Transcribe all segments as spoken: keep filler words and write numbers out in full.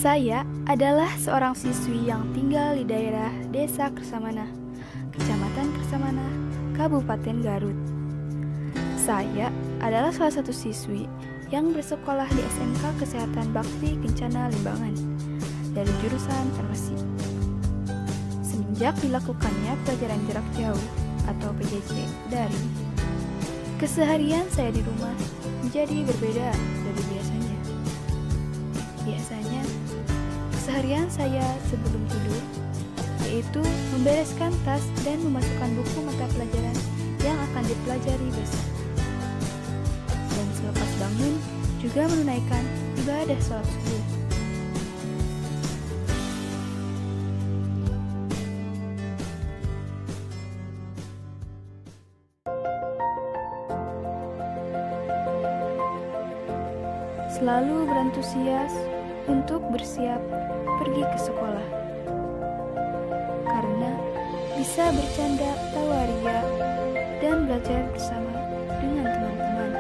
Saya adalah seorang siswi yang tinggal di daerah Desa Kersamana, Kecamatan Kersamana, Kabupaten Garut. Saya adalah salah satu siswi yang bersekolah di S M K Kesehatan Bakti Kencana Limbangan dari jurusan farmasi. Semenjak dilakukannya pelajaran jarak jauh atau P J J daring, keseharian saya di rumah menjadi berbeda dari biasanya. Biasanya, keseharian saya sebelum tidur yaitu membereskan tas dan memasukkan buku mata pelajaran yang akan dipelajari besok. Dan selepas bangun, juga menunaikan ibadah sholat subuh. Selalu berantusias untuk bersiap pergi ke sekolah, karena bisa bercanda, tawa ria, dan belajar bersama dengan teman-teman.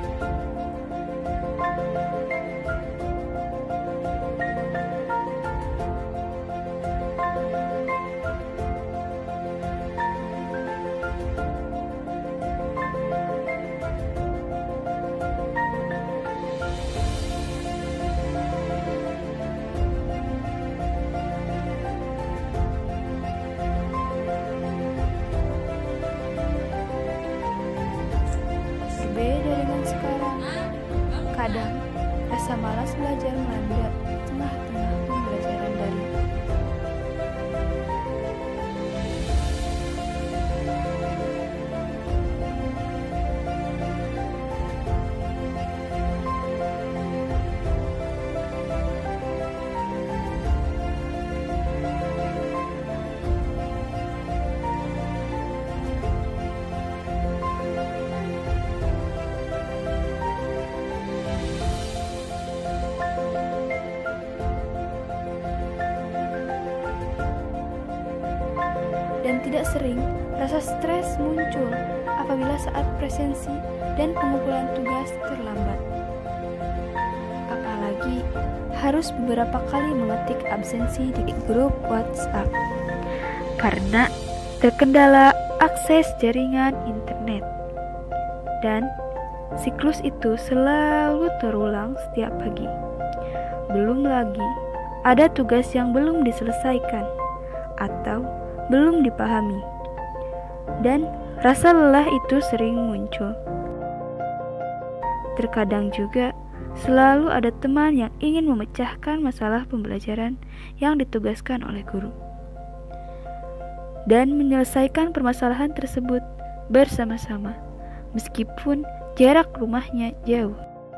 Berbeda dengan sekarang, kadang rasa malas belajar melanda tengah-tengah pembelajaran daring. Dan tidak sering rasa stres muncul apabila saat presensi dan pengumpulan tugas terlambat. Apalagi harus beberapa kali mengetik absensi di grup WhatsApp karena terkendala akses jaringan internet. Dan siklus itu selalu terulang setiap pagi. Belum lagi ada tugas yang belum diselesaikan atau belum dipahami, dan rasa lelah itu sering muncul. Terkadang juga selalu ada teman yang ingin memecahkan masalah pembelajaran yang ditugaskan oleh guru dan menyelesaikan permasalahan tersebut bersama-sama, meskipun jarak rumahnya jauh.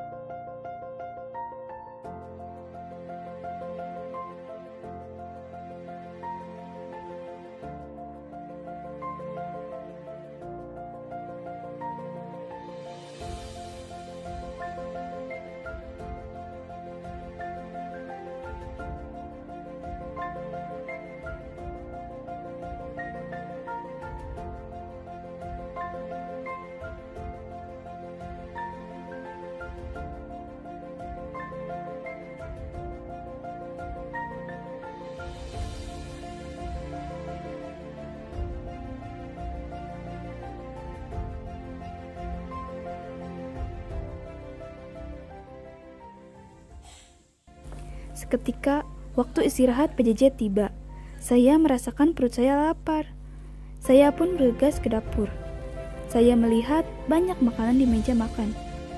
Seketika waktu istirahat P J J tiba, saya merasakan perut saya lapar. Saya pun bergegas ke dapur. Saya melihat banyak makanan di meja makan.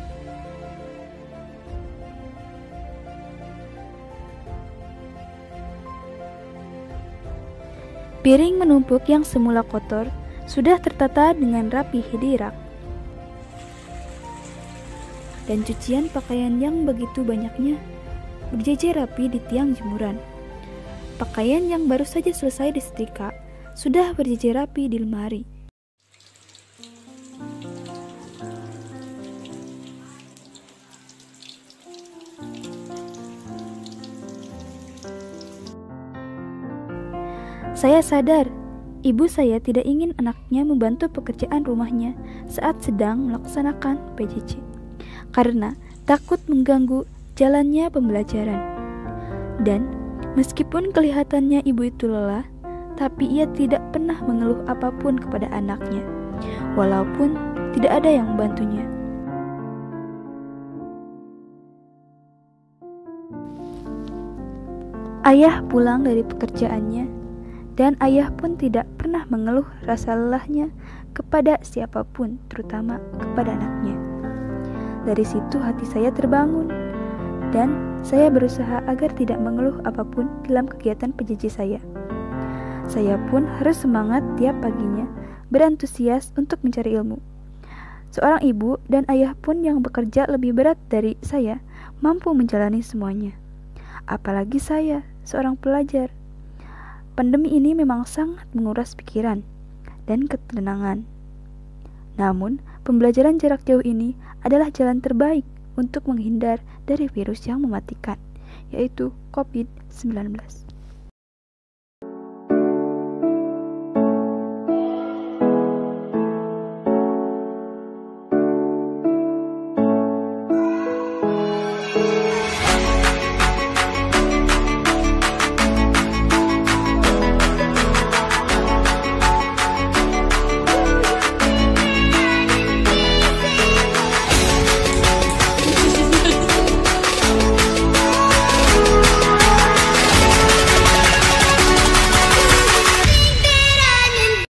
Piring menumpuk yang semula kotor sudah tertata dengan rapi di rak. Dan cucian pakaian yang begitu banyaknya berjejer rapi di tiang jemuran. Pakaian yang baru saja selesai disetrika sudah berjejer rapi di lemari. Saya sadar, ibu saya tidak ingin anaknya membantu pekerjaan rumahnya saat sedang melaksanakan P J J, karena takut mengganggu jalannya pembelajaran. Dan meskipun kelihatannya ibu itu lelah, tapi ia tidak pernah mengeluh apapun kepada anaknya, walaupun tidak ada yang membantunya. Ayah pulang dari pekerjaannya, dan ayah pun tidak pernah mengeluh rasa lelahnya kepada siapapun, terutama kepada anaknya. Dari situ hati saya terbangun, dan saya berusaha agar tidak mengeluh apapun dalam kegiatan P J J saya. Saya pun harus semangat tiap paginya, berantusias untuk mencari ilmu. Seorang ibu dan ayah pun yang bekerja lebih berat dari saya mampu menjalani semuanya. Apalagi saya, seorang pelajar. Pandemi ini memang sangat menguras pikiran dan ketenangan. Namun, pembelajaran jarak jauh ini adalah jalan terbaik untuk menghindar dari virus yang mematikan, yaitu covid sembilan belas.